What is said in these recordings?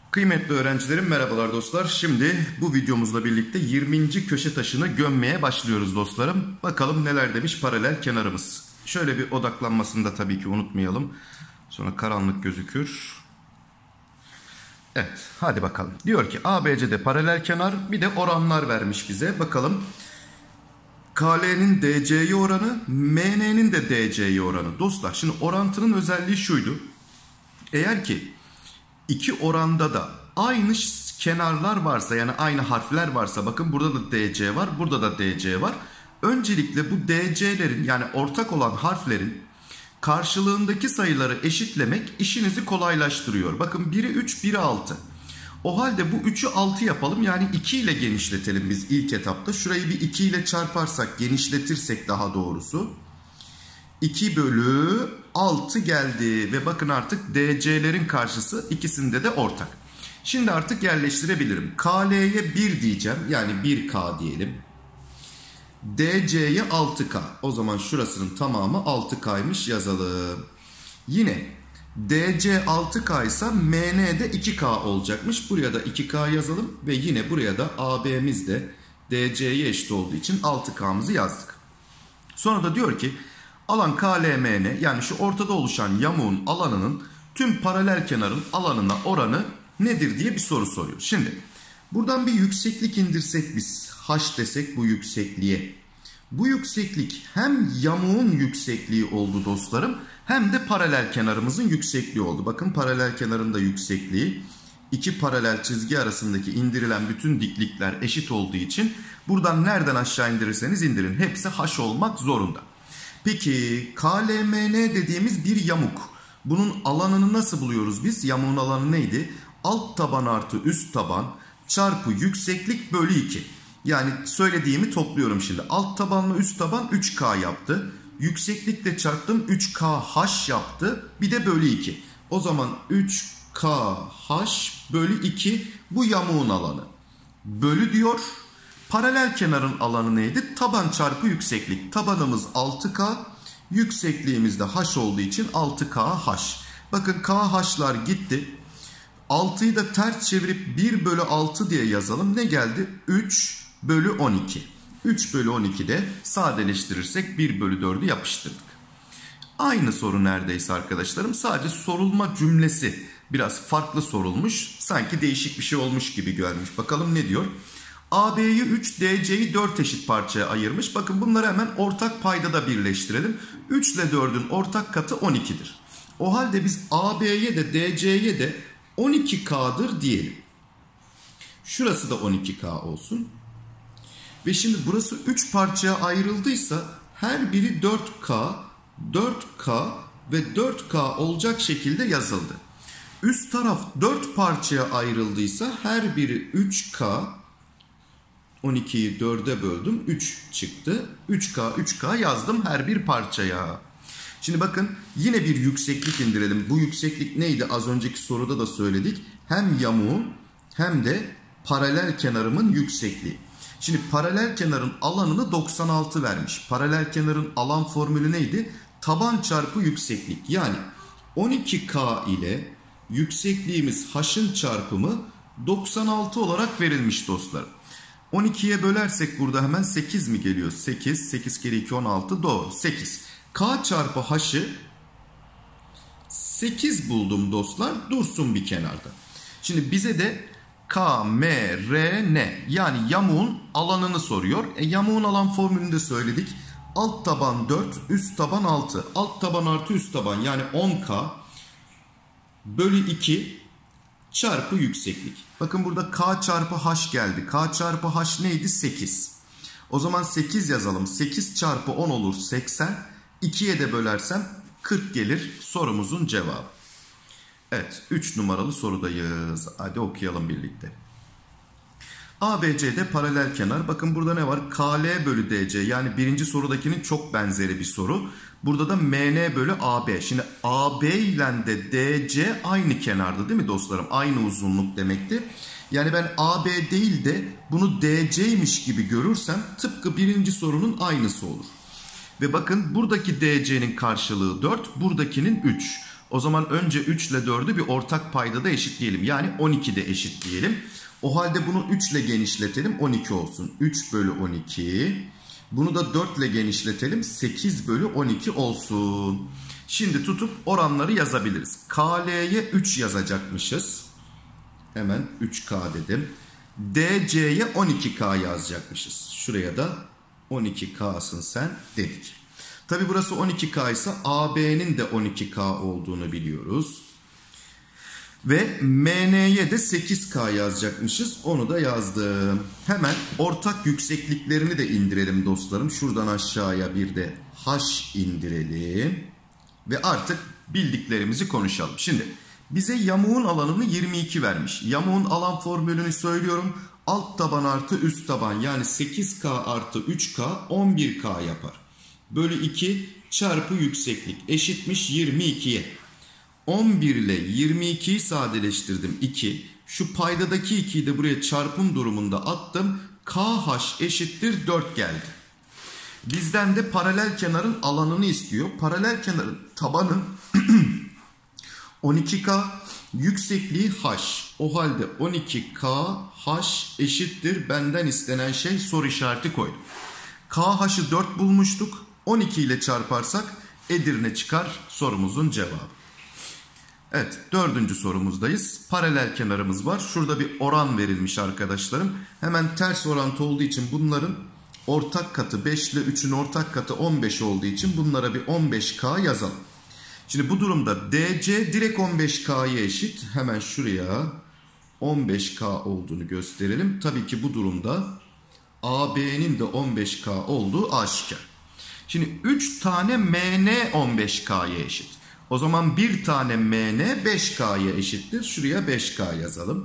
Kıymetli öğrencilerim, merhabalar dostlar. Şimdi bu videomuzla birlikte 20. köşe taşını gömmeye başlıyoruz dostlarım. Bakalım neler demiş paralel kenarımız. Şöyle bir odaklanmasını da tabii ki unutmayalım. Sonra karanlık gözükür. Evet, hadi bakalım. Diyor ki ABC'de paralel kenar, bir de oranlar vermiş bize. Bakalım. KL'nin DC'ye oranı, MN'nin de DC'ye oranı. Dostlar şimdi orantının özelliği şuydu. Eğer ki İki oranda da aynı kenarlar varsa, yani aynı harfler varsa, bakın burada da DC var, burada da DC var. Öncelikle bu DC'lerin, yani ortak olan harflerin karşılığındaki sayıları eşitlemek işinizi kolaylaştırıyor. Bakın biri 3, biri 6. O halde bu 3'ü 6 yapalım, yani 2 ile genişletelim biz ilk etapta. Şurayı bir 2 ile çarparsak, genişletirsek daha doğrusu. 2 bölü 6 geldi ve bakın artık DC'lerin karşısı ikisinde de ortak. Şimdi artık yerleştirebilirim. KL'ye 1 diyeceğim, yani 1K diyelim. DC'ye 6K. O zaman şurasının tamamı 6K'ymış, yazalım. Yine DC 6K ise MN de 2K olacakmış. Buraya da 2K yazalım ve yine buraya da AB'miz de DC'ye eşit olduğu için 6K'mızı yazdık. Sonra da diyor ki alan KLMN, yani şu ortada oluşan yamuğun alanının tüm paralel kenarın alanına oranı nedir diye bir soru soruyor. Şimdi buradan bir yükseklik indirsek biz, h desek bu yüksekliğe. Bu yükseklik hem yamuğun yüksekliği oldu dostlarım, hem de paralel kenarımızın yüksekliği oldu. Bakın paralel kenarın da yüksekliği, iki paralel çizgi arasındaki indirilen bütün diklikler eşit olduğu için buradan nereden aşağı indirirseniz indirin hepsi h olmak zorunda. Peki KLMN dediğimiz bir yamuk. Bunun alanını nasıl buluyoruz biz? Yamuğun alanı neydi? Alt taban artı üst taban çarpı yükseklik bölü 2. Yani söylediğimi topluyorum şimdi. Alt tabanla üst taban 3K yaptı. Yükseklikle çarptım 3KH yaptı. Bir de bölü 2. O zaman 3KH bölü 2 bu yamuğun alanı. Bölü diyor. Paralel kenarın alanı neydi? Taban çarpı yükseklik. Tabanımız 6K, yüksekliğimiz de h olduğu için 6KH. Bakın KH'lar gitti. 6'yı da ters çevirip 1 bölü 6 diye yazalım. Ne geldi? 3 bölü 12. 3 bölü 12'de sadeleştirirsek 1 bölü 4'ü yapıştırdık. Aynı soru neredeyse arkadaşlarım. Sadece sorulma cümlesi biraz farklı sorulmuş. Sanki değişik bir şey olmuş gibi görmüş. Bakalım ne diyor? AB'yi 3, DC'yi 4 eşit parçaya ayırmış. Bakın bunları hemen ortak paydada birleştirelim. 3 ile 4'ün ortak katı 12'dir. O halde biz AB'ye de DC'ye de 12K'dır diyelim. Şurası da 12K olsun. Ve şimdi burası 3 parçaya ayrıldıysa her biri 4K, 4K ve 4K olacak şekilde yazıldı. Üst taraf 4 parçaya ayrıldıysa her biri 3K, 12'yi 4'e böldüm, 3 çıktı. 3K, 3K yazdım her bir parçaya. Şimdi bakın yine bir yükseklik indirelim. Bu yükseklik neydi? Az önceki soruda da söyledik. Hem yamuğun hem de paralel kenarımın yüksekliği. Şimdi paralel kenarın alanını 96 vermiş. Paralel kenarın alan formülü neydi? Taban çarpı yükseklik. Yani 12K ile yüksekliğimiz h'ın çarpımı 96 olarak verilmiş dostlar. 12'ye bölersek burada hemen 8 mi geliyor? 8, 8 kere 2, 16, doğru 8. K çarpı h'ı 8 buldum dostlar, dursun bir kenarda. Şimdi bize de K, M, R, N, yani yamuğun alanını soruyor. Yamuğun alan formülünü de söyledik. Alt taban 4, üst taban 6. Alt taban artı üst taban, yani 10K bölü 2 çarpı yükseklik. Bakın burada K çarpı H geldi. K çarpı H neydi? 8. O zaman 8 yazalım. 8 çarpı 10 olur 80. 2'ye de bölersem 40 gelir sorumuzun cevabı. Evet, 3 numaralı sorudayız. Hadi okuyalım birlikte. ABC'de paralel kenar. Bakın burada ne var? KL bölü DC. Yani birinci sorudakinin çok benzeri bir soru. Burada da MN bölü AB. Şimdi AB ile de DC aynı kenarda değil mi dostlarım? Aynı uzunluk demekti. Yani ben AB değil de bunu DC'ymiş gibi görürsem tıpkı birinci sorunun aynısı olur. Ve bakın buradaki DC'nin karşılığı 4, buradakinin 3. O zaman önce 3 ile 4'ü bir ortak paydada eşitleyelim. Yani 12 de eşitleyelim. O halde bunu 3 ile genişletelim, 12 olsun. 3 bölü 12. Bunu da 4 ile genişletelim, 8 bölü 12 olsun. Şimdi tutup oranları yazabiliriz. KL'ye 3 yazacakmışız. Hemen 3K dedim. DC'ye 12K yazacakmışız. Şuraya da 12K'sın sen dedik. Tabi burası 12K ise AB'nin de 12K olduğunu biliyoruz. Ve MN'ye de 8K yazacakmışız. Onu da yazdım. Hemen ortak yüksekliklerini de indirelim dostlarım. Şuradan aşağıya bir de H indirelim. Ve artık bildiklerimizi konuşalım. Şimdi bize yamuğun alanını 22 vermiş. Yamuğun alan formülünü söylüyorum. Alt taban artı üst taban, yani 8K artı 3K 11K yapar. Bölü 2 çarpı yükseklik eşitmiş 22'ye. 11 ile 22'yi sadeleştirdim 2. Şu paydadaki 2'yi de buraya çarpım durumunda attım. KH eşittir 4 geldi. Bizden de paralel kenarın alanını istiyor. Paralel kenarın tabanı 12K, yüksekliği H. O halde 12K H eşittir. Benden istenen şey soru işareti koydum. KH'ı 4 bulmuştuk. 12 ile çarparsak Edirne çıkar sorumuzun cevabı. Evet, 4. sorumuzdayız. Paralel kenarımız var. Şurada bir oran verilmiş arkadaşlarım. Hemen ters orantı olduğu için bunların ortak katı 5 ile 3'ün ortak katı 15 olduğu için bunlara bir 15K yazalım. Şimdi bu durumda DC direkt 15K'ya eşit. Hemen şuraya 15K olduğunu gösterelim. Tabii ki bu durumda AB'nin de 15K olduğu aşikar. Şimdi 3 tane MN 15K'ya eşit. O zaman bir tane MN 5K'ya eşittir. Şuraya 5K yazalım.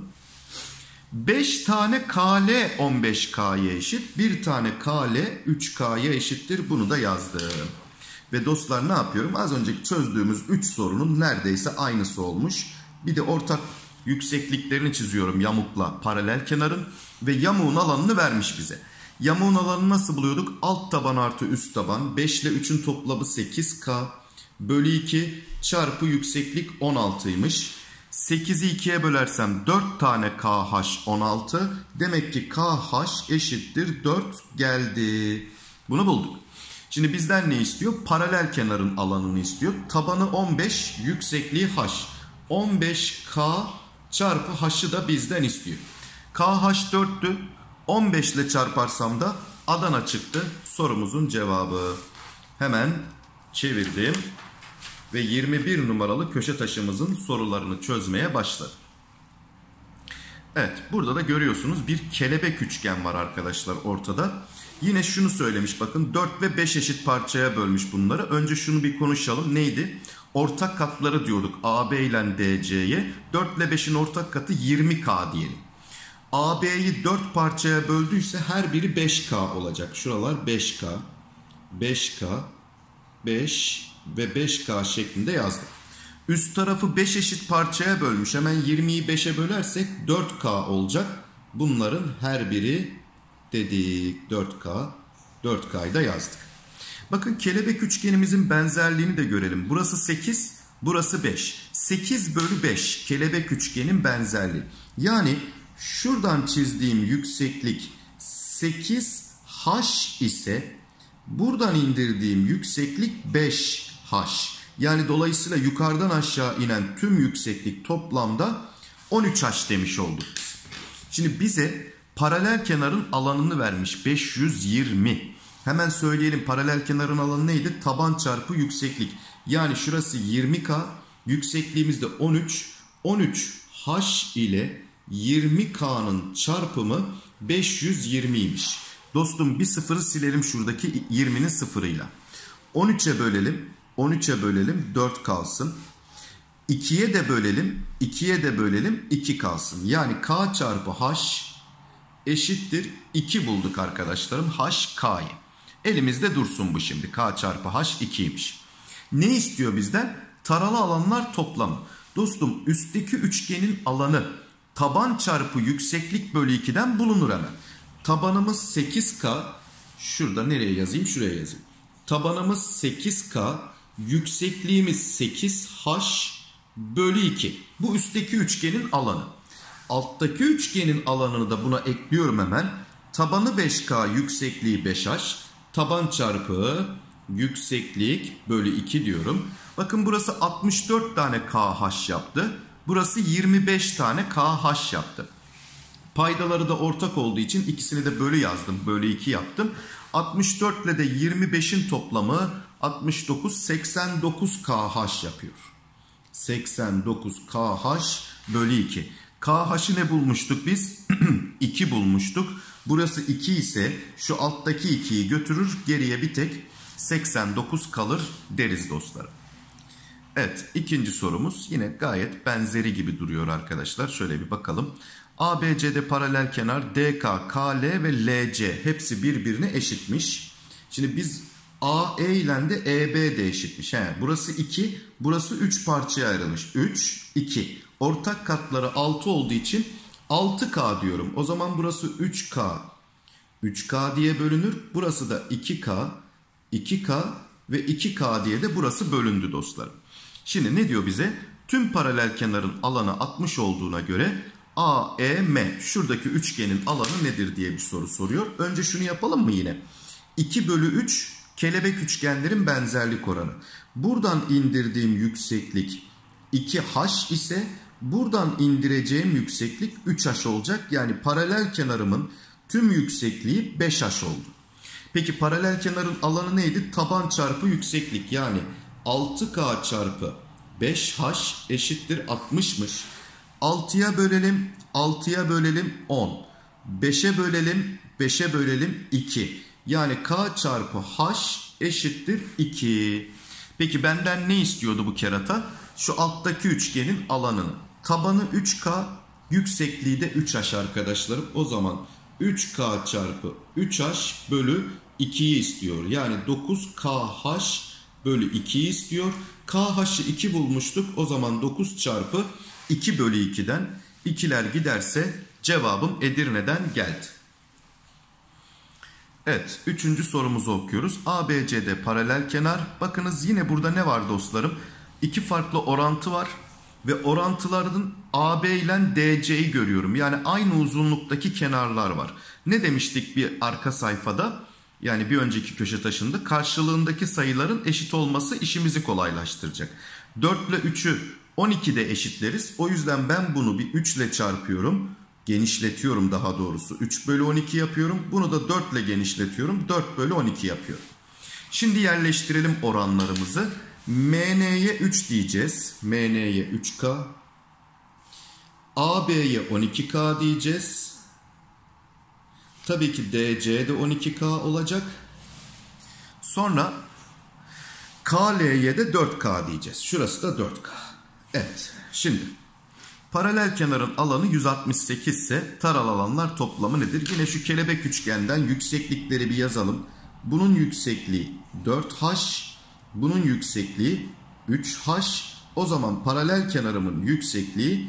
5 tane KL 15K'ya eşit. Bir tane KL 3K'ya eşittir. Bunu da yazdım. Ve dostlar ne yapıyorum? Az önceki çözdüğümüz 3 sorunun neredeyse aynısı olmuş. Bir de ortak yüksekliklerini çiziyorum yamukla paralel kenarın. Ve yamuğun alanını vermiş bize. Yamuğun alanını nasıl buluyorduk? Alt taban artı üst taban. 5 ile 3'ün toplamı 8K. Bölü 2 çarpı yükseklik 16'ymış. 8'i 2'ye bölersem 4 tane KH 16. Demek ki KH eşittir 4 geldi. Bunu bulduk. Şimdi bizden ne istiyor? Paralel kenarın alanını istiyor. Tabanı 15, yüksekliği H. 15K çarpı H'ı da bizden istiyor. KH 4'tü. 15 ile çarparsam da Adana çıktı. Sorumuzun cevabı. Hemen çevirdim. Ve 21 numaralı köşe taşımızın sorularını çözmeye başladım. Evet, burada da görüyorsunuz bir kelebek üçgen var arkadaşlar ortada. Yine şunu söylemiş bakın, 4 ve 5 eşit parçaya bölmüş bunları. Önce şunu bir konuşalım. Neydi? Ortak katları diyorduk AB ile DC'ye. 4 ile 5'in ortak katı 20K diyelim. AB'yi 4 parçaya böldüyse her biri 5K olacak. Şuralar 5K, 5K, 5 ve 5K şeklinde yazdım. Üst tarafı 5 eşit parçaya bölmüş. Hemen 20'yi 5'e bölersek 4K olacak. Bunların her biri dedik 4K. 4K'yı da yazdık. Bakın kelebek üçgenimizin benzerliğini de görelim. Burası 8, burası 5. 8 bölü 5 kelebek üçgenin benzerliği. Yani şuradan çizdiğim yükseklik 8H ise buradan indirdiğim yükseklik 5H. Yani dolayısıyla yukarıdan aşağı inen tüm yükseklik toplamda 13H demiş olduk. Şimdi bize paralel kenarın alanını vermiş 520. Hemen söyleyelim, paralel kenarın alanı neydi? Taban çarpı yükseklik. Yani şurası 20K, yüksekliğimiz de 13. 13H ile 20K'nın çarpımı 520'ymiş. Dostum bir sıfırı silelim şuradaki 20'nin sıfırıyla. 13'e bölelim. 13'e bölelim 4 kalsın. 2'ye de bölelim. 2'ye de bölelim 2 kalsın. Yani K çarpı H eşittir 2 bulduk arkadaşlarım. H K'yı. Elimizde dursun bu şimdi. K çarpı H 2'ymiş. Ne istiyor bizden? Taralı alanlar toplamı. Dostum üstteki üçgenin alanı taban çarpı yükseklik bölü 2'den bulunur hemen. Tabanımız 8K. Şurada nereye yazayım? Şuraya yazayım. Tabanımız 8K. Yüksekliğimiz 8H. bölü 2. Bu üstteki üçgenin alanı. Alttaki üçgenin alanını da buna ekliyorum hemen. Tabanı 5K, yüksekliği 5H. Taban çarpı yükseklik bölü 2 diyorum. Bakın burası 64 tane KH yaptı. Burası 25 tane KH yaptı. Paydaları da ortak olduğu için ikisini de bölü yazdım. Bölü 2 yaptım. 64 ile de 25'in toplamı 69, 89 KH yapıyor. 89 KH bölü 2. KH'ı ne bulmuştuk biz? 2 bulmuştuk. Burası 2 ise şu alttaki 2'yi götürür. Geriye bir tek 89 kalır deriz dostlarım. Evet, ikinci sorumuz yine gayet benzeri gibi duruyor arkadaşlar. Şöyle bir bakalım. ABC'de paralel kenar DK, KL ve LC hepsi birbirine eşitmiş. Şimdi biz AE ile de EB de eşitmiş. Burası 2, burası 3 parçaya ayrılmış. 3, 2. Ortak katları 6 olduğu için 6K diyorum. O zaman burası 3K. 3K diye bölünür. Burası da 2K, 2K ve 2K diye de burası bölündü dostlarım. Şimdi ne diyor bize? Tüm paralel kenarın alanı 60 olduğuna göre AEM şuradaki üçgenin alanı nedir diye bir soru soruyor. Önce şunu yapalım mı yine? 2 bölü 3 kelebek üçgenlerin benzerlik oranı. Buradan indirdiğim yükseklik 2H ise buradan indireceğim yükseklik 3H olacak. Yani paralel kenarımın tüm yüksekliği 5H oldu. Peki paralel kenarın alanı neydi? Taban çarpı yükseklik, yani 6K çarpı 5H eşittir 60'mış. 6'ya bölelim, 6'ya bölelim 10. 5'e bölelim, 5'e bölelim 2. Yani K çarpı H eşittir 2. Peki benden ne istiyordu bu kerata? Şu alttaki üçgenin alanını. Tabanı 3K, yüksekliği de 3H arkadaşlarım. O zaman 3K çarpı 3H bölü 2'yi istiyor. Yani 9KH bölü 2'yi istiyor. KH'ı 2 bulmuştuk. O zaman 9 çarpı 2 bölü 2'den 2'ler giderse cevabım Edirne'den geldi. Evet, 3. sorumuzu okuyoruz. ABC'de paralel kenar. Bakınız yine burada ne var dostlarım? 2 farklı orantı var. Ve orantıların AB ile DC'yi görüyorum. Yani aynı uzunluktaki kenarlar var. Ne demiştik bir arka sayfada? Yani bir önceki köşe taşında karşılığındaki sayıların eşit olması işimizi kolaylaştıracak. 4 ile 3'ü 12'de eşitleriz. O yüzden ben bunu bir 3 ile çarpıyorum. Genişletiyorum daha doğrusu. 3 bölü 12 yapıyorum. Bunu da 4 ile genişletiyorum. 4 bölü 12 yapıyorum. Şimdi yerleştirelim oranlarımızı. MN'ye 3 diyeceğiz. MN'ye 3K. AB'ye 12K diyeceğiz. Tabii ki DC de 12K olacak. Sonra KL'ye de 4K diyeceğiz. Şurası da 4K. Evet. Şimdi paralel kenarın alanı 168 ise taral alanlar toplamı nedir? Yine şu kelebek üçgenden yükseklikleri bir yazalım. Bunun yüksekliği 4H. Bunun yüksekliği 3H. O zaman paralel kenarımın yüksekliği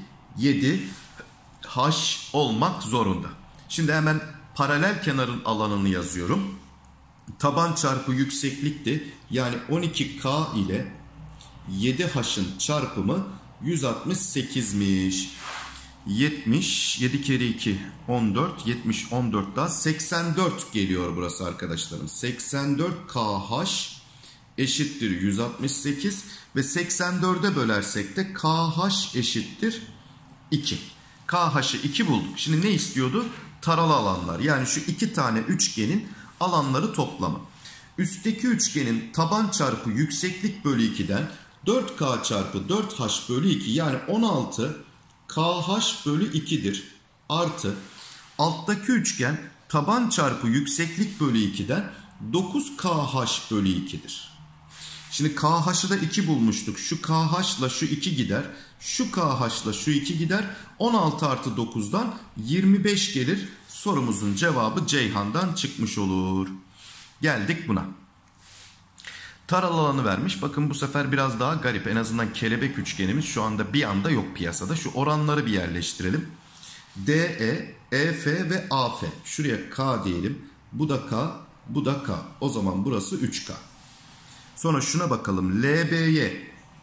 7H olmak zorunda. Şimdi hemen paralel kenarın alanını yazıyorum. Taban çarpı yükseklikti. Yani 12K ile 7H'ın çarpımı 168'miş. 70, 7 kere 2, 14, 70, 14 daha 84 geliyor burası arkadaşlarım. 84 KH eşittir 168 ve 84'e bölersek de KH eşittir 2. KH'ı 2 bulduk. Şimdi ne istiyordu? Taralı alanlar. Yani şu iki tane üçgenin alanları toplamı. Üstteki üçgenin taban çarpı yükseklik bölü 2'den 4K çarpı 4H bölü 2 yani 16 KH bölü 2'dir. Artı alttaki üçgen taban çarpı yükseklik bölü 2'den 9KH bölü 2'dir. Şimdi KH'ı da 2 bulmuştuk. Şu KH ile şu 2 gider. Şu KH ile şu 2 gider. 16 artı 9'dan 25 gelir. Sorumuzun cevabı Ceyhan'dan çıkmış olur. Geldik buna. Taral alanı vermiş. Bakın bu sefer biraz daha garip. En azından kelebek üçgenimiz şu anda bir anda yok piyasada. Şu oranları bir yerleştirelim. DE, EF ve AF. Şuraya K diyelim. Bu da K, bu da K. O zaman burası 3K. Sonra şuna bakalım. LB'ye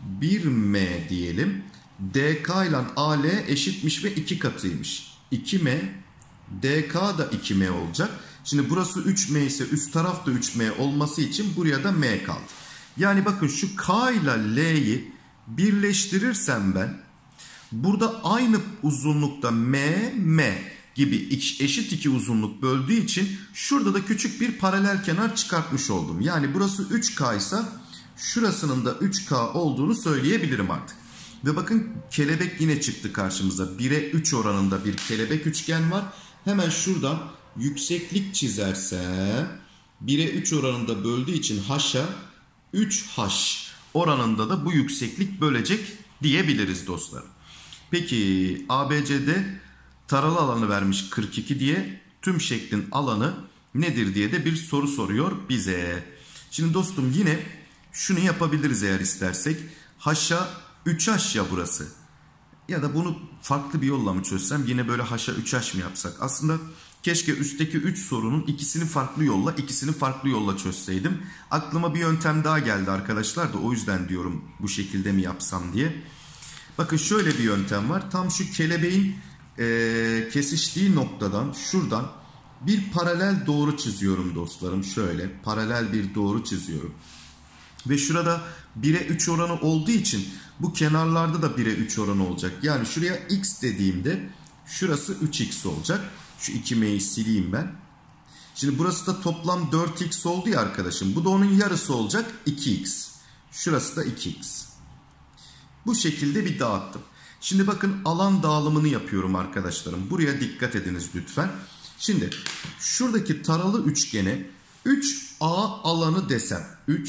1m diyelim. DK ile AL eşitmiş ve 2 katıymış. 2m, DK da 2m olacak. Şimdi burası 3m ise üst taraf da 3m olması için buraya da m kaldı. Yani bakın şu K ile L'yi birleştirirsem ben burada aynı uzunlukta m gibi eşit iki uzunluk böldüğü için şurada da küçük bir paralel kenar çıkartmış oldum. Yani burası 3K ise şurasının da 3K olduğunu söyleyebilirim artık. Ve bakın kelebek yine çıktı karşımıza. 1'e 3 oranında bir kelebek üçgen var. Hemen şuradan yükseklik çizersem 1'e 3 oranında böldüğü için H'a 3H oranında da bu yükseklik bölecek diyebiliriz dostlarım. Peki ABCD taralı alanı vermiş 42 diye, tüm şeklin alanı nedir diye de bir soru soruyor bize. Şimdi dostum yine şunu yapabiliriz eğer istersek. H'a 3H ya burası. Ya da bunu farklı bir yolla mı çözsem, yine böyle H'a 3H mi yapsak? Aslında keşke üstteki 3 sorunun ikisini farklı yolla çözseydim. Aklıma bir yöntem daha geldi arkadaşlar da o yüzden diyorum bu şekilde mi yapsam diye. Bakın şöyle bir yöntem var. Tam şu kelebeğin kesiştiği noktadan şuradan bir paralel doğru çiziyorum dostlarım. Şöyle paralel bir doğru çiziyorum. Ve şurada 1'e 3 oranı olduğu için bu kenarlarda da 1'e 3 oranı olacak. Yani şuraya x dediğimde şurası 3x olacak. Şu 2m'yi sileyim ben. Şimdi burası da toplam 4x oldu ya arkadaşım. Bu da onun yarısı olacak 2x. Şurası da 2x. Bu şekilde bir dağıttım. Şimdi bakın alan dağılımını yapıyorum arkadaşlarım. Buraya dikkat ediniz lütfen. Şimdi şuradaki taralı üçgene 3A alanı desem.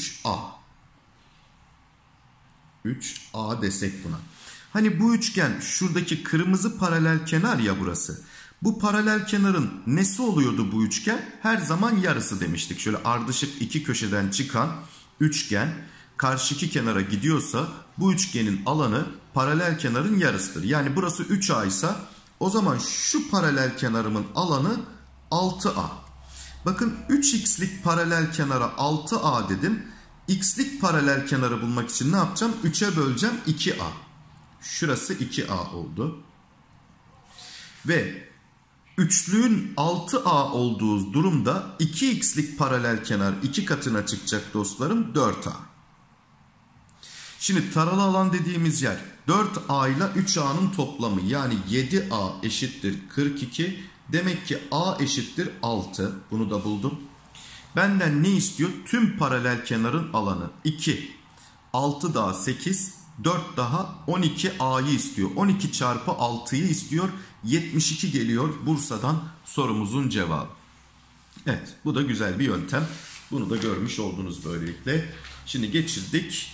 3A desek buna. Hani bu üçgen şuradaki kırmızı paralel kenar ya burası. Bu paralel kenarın nesi oluyordu bu üçgen? Her zaman yarısı demiştik. Şöyle ardışık iki köşeden çıkan üçgen karşıki kenara gidiyorsa bu üçgenin alanı paralel kenarın yarısıdır. Yani burası 3A ise o zaman şu paralel kenarımın alanı 6A. Bakın 3x'lik paralel kenara 6A dedim. X'lik paralel kenarı bulmak için ne yapacağım? 3'e böleceğim 2A. Şurası 2A oldu. Ve üçlüğün 6A olduğu durumda 2x'lik paralel kenar 2 katına çıkacak dostlarım, 4A. Şimdi taralı alan dediğimiz yer 4A ile 3A'nın toplamı, yani 7A eşittir 42. Demek ki A eşittir 6. Bunu da buldum. Benden ne istiyor? Tüm paralel kenarın alanı 2. 6 daha 8. 4 daha 12A'yı istiyor. 12 çarpı 6'yı istiyor. 72 geliyor Bursa'dan sorumuzun cevabı. Evet, bu da güzel bir yöntem. Bunu da görmüş oldunuz böylelikle. Şimdi geçirdik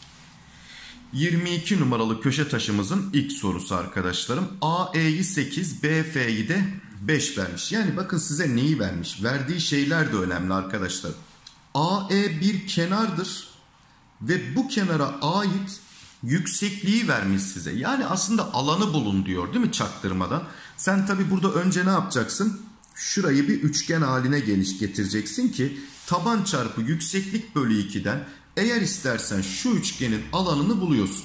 22 numaralı köşe taşımızın ilk sorusu arkadaşlarım. AE'yi 8, BF'yi de 5 vermiş. Yani bakın size neyi vermiş? Verdiği şeyler de önemli arkadaşlar. AE bir kenardır ve bu kenara ait yüksekliği vermiş size. Yani aslında alanı bulun diyor değil mi, çaktırmadan. Sen tabi burada önce ne yapacaksın? Şurayı bir üçgen haline getireceksin ki taban çarpı yükseklik bölü 2'den eğer istersen şu üçgenin alanını buluyorsun.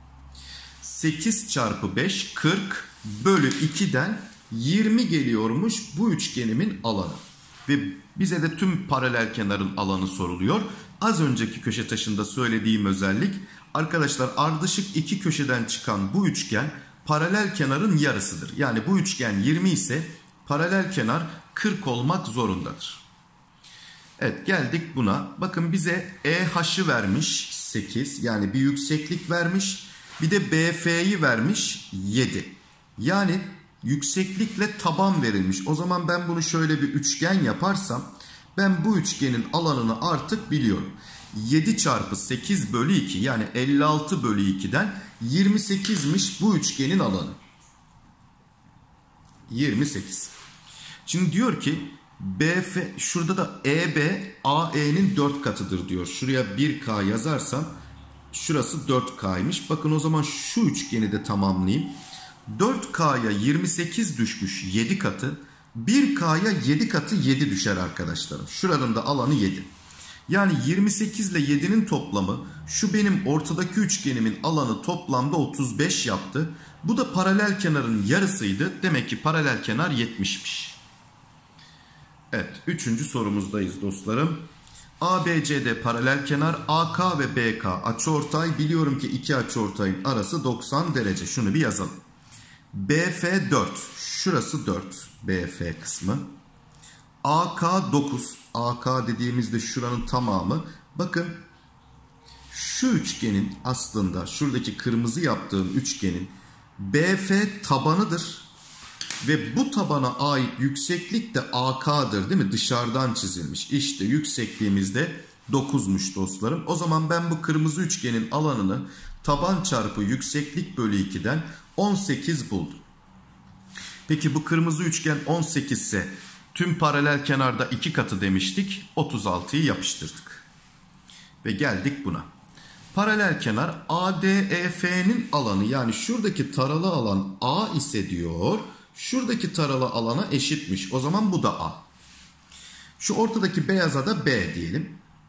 8 çarpı 5 40 bölü 2'den 20 geliyormuş bu üçgenimin alanı. Ve bize de tüm paralel kenarın alanı soruluyor. Az önceki köşe taşında söylediğim özellik arkadaşlar, ardışık iki köşeden çıkan bu üçgen paralel kenarın yarısıdır. Yani bu üçgen 20 ise paralel kenar 40 olmak zorundadır. Evet, geldik buna. Bakın bize EH'ı vermiş 8, yani bir yükseklik vermiş. Bir de BF'yi vermiş 7. Yani yükseklikle taban verilmiş. O zaman ben bunu şöyle bir üçgen yaparsam ben bu üçgenin alanını artık biliyorum. 7 çarpı 8 bölü 2, yani 56 bölü 2'den 28'miş bu üçgenin alanı. 28. Şimdi diyor ki BF, şurada da EB AE'nin 4 katıdır diyor. Şuraya 1K yazarsam şurası 4K'ymış. Bakın o zaman şu üçgeni de tamamlayayım. 4K'ya 28 düşmüş 7 katı. 1K'ya 7 katı 7 düşer arkadaşlarım. Şuranın da alanı 7. Yani 28 ile 7'nin toplamı şu benim ortadaki üçgenimin alanı toplamda 35 yaptı. Bu da paralel kenarın yarısıydı. Demek ki paralel kenar 70'miş. Evet, 3. sorumuzdayız dostlarım. ABCD paralel kenar, AK ve BK açıortay. Biliyorum ki iki açıortayın arası 90 derece. Şunu bir yazalım. BF 4. Şurası 4. BF kısmı. AK 9. AK dediğimizde şuranın tamamı. Bakın şu üçgenin aslında şuradaki kırmızı yaptığım üçgenin BF tabanıdır. Ve bu tabana ait yükseklik de AK'dır değil mi? Dışarıdan çizilmiş. İşte yüksekliğimiz de 9'muş dostlarım. O zaman ben bu kırmızı üçgenin alanını taban çarpı yükseklik bölü 2'den 18 buldum. Peki bu kırmızı üçgen 18 ise tüm paralel kenarda 2 katı demiştik. 36'yı yapıştırdık. Ve geldik buna. Paralel kenar ADEF'nin alanı, yani şuradaki taralı alan A ise diyor, şuradaki taralı alana eşitmiş. O zaman bu da A. Şu ortadaki beyaza da B diyelim.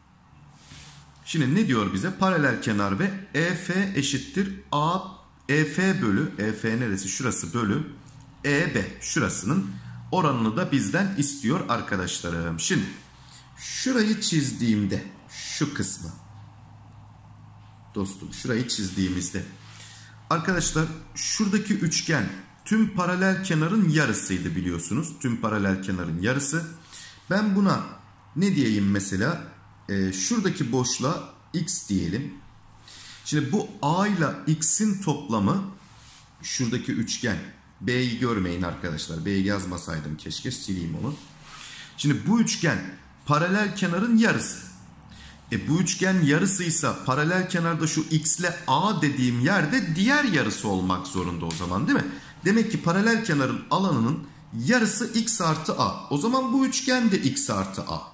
Şimdi ne diyor bize? Paralel kenar ve EF eşittir A, EF bölü, EF neresi? Şurası bölü EB. Şurasının oranını da bizden istiyor arkadaşlarım. Şimdi şurayı çizdiğimde, şu kısmı dostum, şurayı çizdiğimizde arkadaşlar şuradaki üçgen tüm paralel kenarın yarısıydı biliyorsunuz. Tüm paralel kenarın yarısı. Ben buna ne diyeyim mesela? Şuradaki boşluğa x diyelim. Şimdi bu a ile x'in toplamı, şuradaki üçgen. B'yi görmeyin arkadaşlar. B'yi yazmasaydım keşke, sileyim onu. Şimdi bu üçgen paralel kenarın yarısı. Bu üçgen yarısıysa paralel kenarda şu x ile a dediğim yerde diğer yarısı olmak zorunda o zaman değil mi? Demek ki paralel kenarın alanının yarısı x artı a. O zaman bu üçgen de x artı a.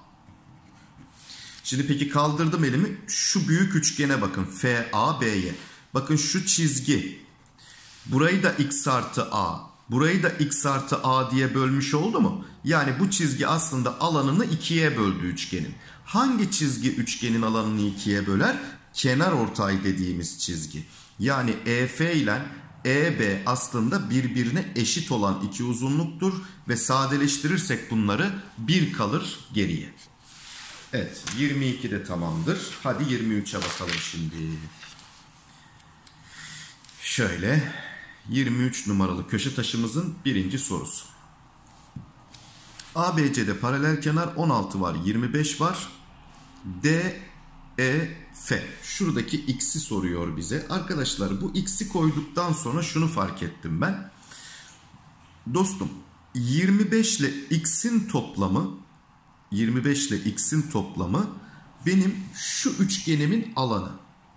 Şimdi peki kaldırdım elimi. Şu büyük üçgene bakın. FAB'ye. Bakın şu çizgi. Burayı da x artı a. Burayı da x artı a diye bölmüş oldu mu? Yani bu çizgi aslında alanını 2'ye böldü üçgenin. Hangi çizgi üçgenin alanını 2'ye böler? Kenarortay dediğimiz çizgi. Yani EF ile EB aslında birbirine eşit olan iki uzunluktur. Ve sadeleştirirsek bunları 1 kalır geriye. Evet, 22 de tamamdır. Hadi 23'e bakalım şimdi. Şöyle 23 numaralı köşe taşımızın birinci sorusu. ABC'de paralel kenar 16 var, 25 var. DEF. Şuradaki x'i soruyor bize. Arkadaşlar bu x'i koyduktan sonra şunu fark ettim ben. Dostum 25 ile x'in toplamı, 25 ile x'in toplamı benim şu üçgenimin alanı.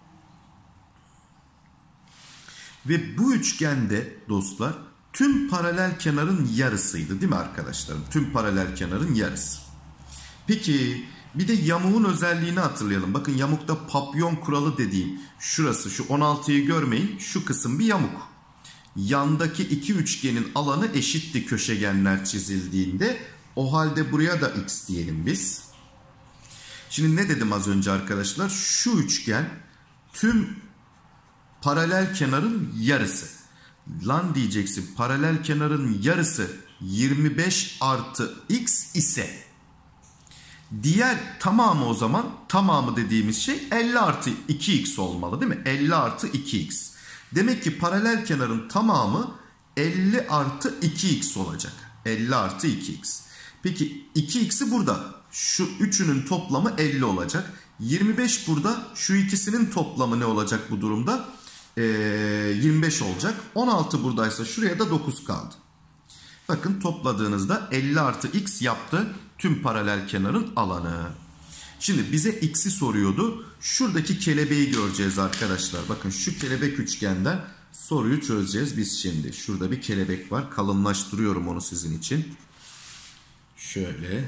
Ve bu üçgende dostlar tüm paralel kenarın yarısıydı değil mi arkadaşlarım? Tüm paralel kenarın yarısı. Peki bir de yamuğun özelliğini hatırlayalım. Bakın yamukta papyon kuralı dediğim şurası, şu 16'yı görmeyin. Şu kısım bir yamuk. Yandaki iki üçgenin alanı eşitti köşegenler çizildiğinde. O halde buraya da x diyelim biz. Şimdi ne dedim az önce arkadaşlar? Şu üçgen tüm paralel kenarın yarısı. Lan diyeceksin, paralel kenarın yarısı 25 artı x ise diğer tamamı, o zaman tamamı dediğimiz şey 50 artı 2x olmalı değil mi? 50 artı 2x. Demek ki paralel kenarın tamamı 50 artı 2x olacak. 50 artı 2x. Peki 2x'i burada. Şu üçünün toplamı 50 olacak. 25 burada. Şu ikisinin toplamı ne olacak bu durumda? 25 olacak. 16 buradaysa şuraya da 9 kaldı. Bakın topladığınızda 50 artı x yaptı tüm paralel kenarın alanı. Şimdi bize x'i soruyordu. Şuradaki kelebeği göreceğiz arkadaşlar. Bakın şu kelebek üçgenden soruyu çözeceğiz biz şimdi. Şurada bir kelebek var. Kalınlaştırıyorum onu sizin için. Şöyle.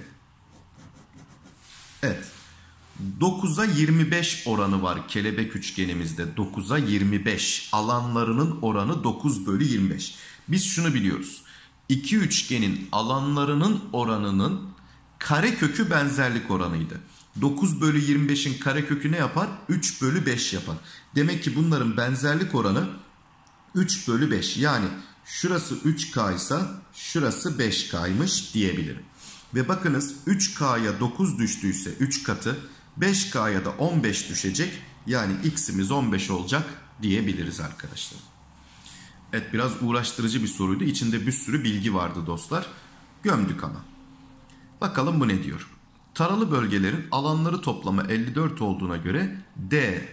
Evet. 9'a 25 oranı var kelebek üçgenimizde. 9'a 25. Alanlarının oranı 9 bölü 25. Biz şunu biliyoruz. İki üçgenin alanlarının oranının karekökü benzerlik oranıydı. 9 bölü 25'in karekökü ne yapar? 3 bölü 5 yapar. Demek ki bunların benzerlik oranı 3 bölü 5. Yani şurası 3K ise şurası 5K'ymış diyebilirim. Ve bakınız 3K'ya 9 düştüyse 3 katı, 5K'ya da 15 düşecek. Yani x'imiz 15 olacak diyebiliriz arkadaşlar. Evet, biraz uğraştırıcı bir soruydu. İçinde bir sürü bilgi vardı dostlar. Gömdük ama. Bakalım bu ne diyor? Taralı bölgelerin alanları toplamı 54 olduğuna göre D,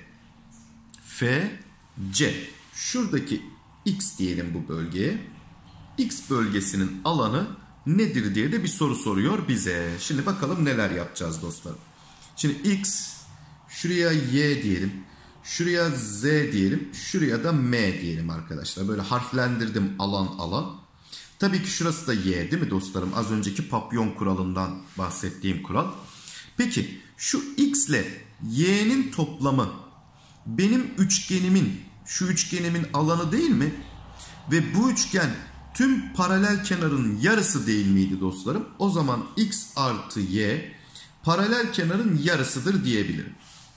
F, C. Şuradaki X diyelim bu bölgeye. X bölgesinin alanı nedir diye de bir soru soruyor bize. Şimdi bakalım neler yapacağız dostlar. Şimdi X, şuraya Y diyelim. Şuraya Z diyelim. Şuraya da M diyelim arkadaşlar. Böyle harflendirdim alan alan. Tabii ki şurası da Y değil mi dostlarım? Az önceki papyon kuralından bahsettiğim kural. Peki şu X ile Y'nin toplamı benim üçgenimin, şu üçgenimin alanı değil mi? Ve bu üçgen tüm paralel kenarın yarısı değil miydi dostlarım? O zaman X artı Y paralel kenarın yarısıdır diyebilirim.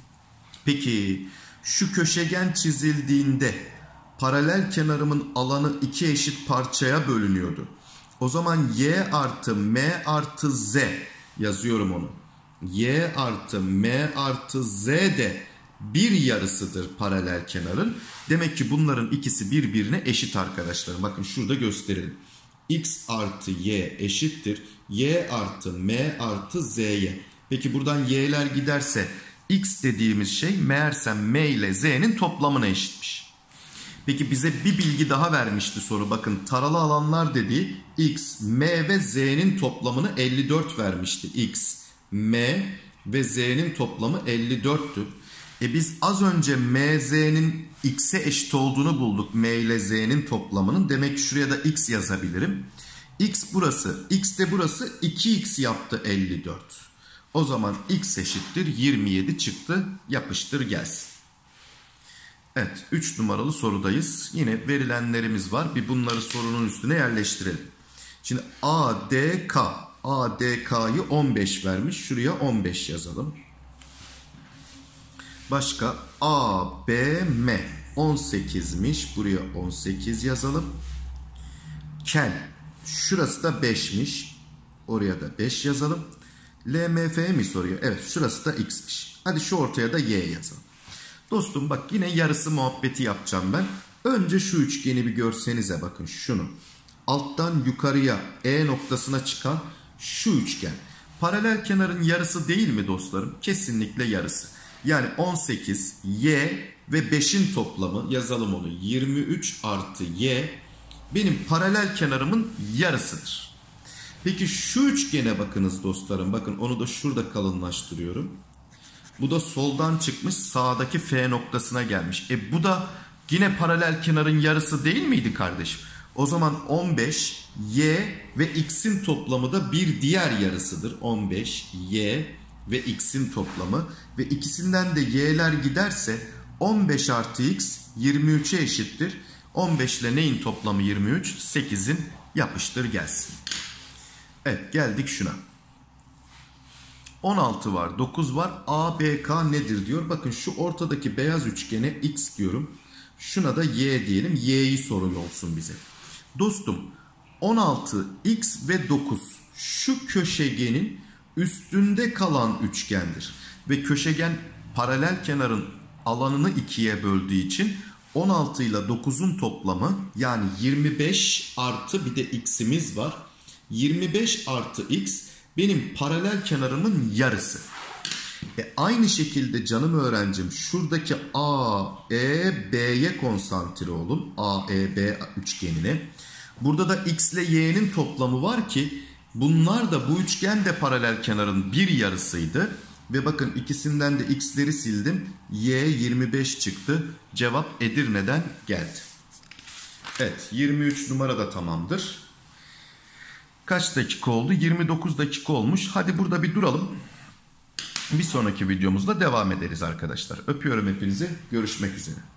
Peki şu köşegen çizildiğinde paralel kenarımın alanı iki eşit parçaya bölünüyordu. O zaman Y artı M artı Z yazıyorum onu. Y artı M artı Z de bir yarısıdır paralel kenarın. Demek ki bunların ikisi birbirine eşit arkadaşlar. Bakın şurada gösterelim. X artı Y eşittir. Y artı M artı Z'ye. Peki buradan Y'ler giderse X dediğimiz şey meğersem M ile Z'nin toplamına eşitmiş. Peki bize bir bilgi daha vermişti soru. Bakın taralı alanlar dediği X, M ve Z'nin toplamını 54 vermişti. X, M ve Z'nin toplamı 54'tü. Biz az önce M, Z'nin X'e eşit olduğunu bulduk. M ile Z'nin toplamının. Demek ki şuraya da X yazabilirim. X burası. X de burası. 2X yaptı 54. O zaman X eşittir 27 çıktı. Yapıştır gelsin. Evet, 3 numaralı sorudayız. Yine verilenlerimiz var. Bir bunları sorunun üstüne yerleştirelim. Şimdi ADK. ADK'yı 15 vermiş. Şuraya 15 yazalım. Başka ABM 18'miş. Buraya 18 yazalım. Ken. Şurası da 5'miş. Oraya da 5 yazalım. LMF mi soruyor? Evet, şurası da X'miş. Hadi şu ortaya da Y yazalım. Dostum bak, yine yarısı muhabbeti yapacağım ben. Önce şu üçgeni bir görsenize, bakın şunu. Alttan yukarıya E noktasına çıkan şu üçgen. Paralel kenarın yarısı değil mi dostlarım? Kesinlikle yarısı. Yani 18, Y ve 5'in toplamı, yazalım onu, 23 artı Y benim paralel kenarımın yarısıdır. Peki şu üçgene bakınız dostlarım. Bakın onu da şurada kalınlaştırıyorum. Bu da soldan çıkmış, sağdaki F noktasına gelmiş. Bu da yine paralel kenarın yarısı değil miydi kardeşim? O zaman 15, Y ve X'in toplamı da bir diğer yarısıdır. 15, Y ve X'in toplamı. Ve ikisinden de Y'ler giderse 15 artı X 23'e eşittir. 15 ile neyin toplamı 23? 8'in, yapıştır gelsin. Evet, geldik şuna. 16 var, 9 var. ABK nedir diyor. Bakın şu ortadaki beyaz üçgene X diyorum. Şuna da Y diyelim. Y'yi sorun olsun bize. Dostum 16, X ve 9 şu köşegenin üstünde kalan üçgendir. Ve köşegen paralel kenarın alanını ikiye böldüğü için 16 ile 9'un toplamı, yani 25 artı bir de X'imiz var. 25 artı X benim paralel kenarımın yarısı. Aynı şekilde canım öğrencim şuradaki AEB'ye konsantre olun. AEB üçgenine. Burada da X ile Y'nin toplamı var ki bunlar da, bu üçgen de paralel kenarın bir yarısıydı. Ve bakın ikisinden de X'leri sildim. Y 25 çıktı. Cevap Edirne'den geldi. Evet, 23 numara da tamamdır. Kaç dakika oldu? 29 dakika olmuş. Hadi burada bir duralım. Bir sonraki videomuzda devam ederiz arkadaşlar. Öpüyorum hepinizi. Görüşmek üzere.